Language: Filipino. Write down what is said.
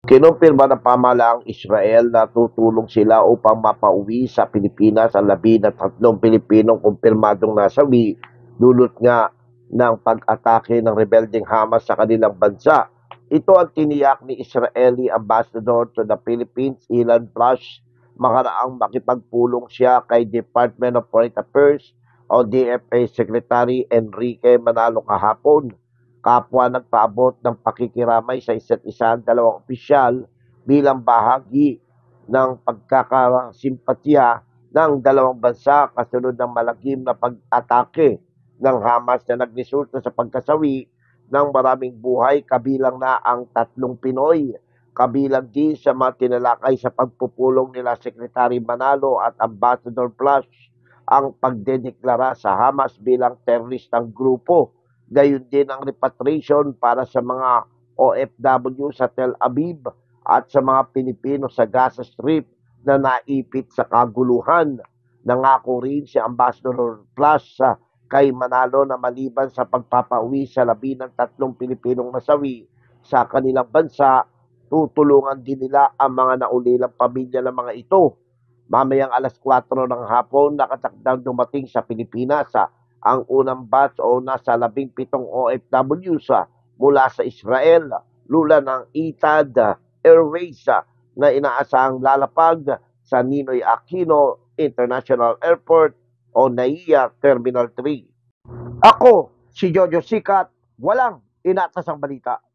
Kinumpirma ng pamahalaang Israel na tutulong sila upang mapauwi sa Pilipinas ang 13 Pilipinong kumpirmadong nasawi dulot nga ng pag-atake ng rebeldeng Hamas sa kanilang bansa. Ito ang tiniyak ni Israeli Ambassador to the Philippines, Ilan Plush, makaraang makipagpulong siya kay Department of Foreign Affairs o DFA Secretary Enrique Manalo kahapon. Kapwa nagpaabot ng pakikiramay sa isa't isa ang dalawang opisyal bilang bahagi ng pagkakasimpatya ng dalawang bansa kasunod ng malagim na pag-atake ng Hamas na nagresulta sa pagkasawi ng maraming buhay kabilang na ang 3 Pinoy. Kabilang din sa mga tinalakay sa pagpupulong nila Secretary Manalo at Ambassador Plus ang pagdedeklara sa Hamas bilang teroristang grupo. Gayon din ang repatriation para sa mga OFW sa Tel Aviv at sa mga Pilipino sa Gaza Strip na naipit sa kaguluhan. Nangako rin si Ambassador Plus kay Manalo na maliban sa pagpapauwi sa 13 Pilipinong nasawi sa kanilang bansa, tutulungan din nila ang mga naulilang pamilya ng mga ito. Mamayang alas 4 ng hapon, nakatakdang dumating sa Pilipinas ang unang batch o nasa 17 OFW mula sa Israel, lula ng Etihad Airways na inaasahang lalapag sa Ninoy Aquino International Airport o NAIA Terminal 3. Ako, si Jojo Sikat, walang inatasang balita.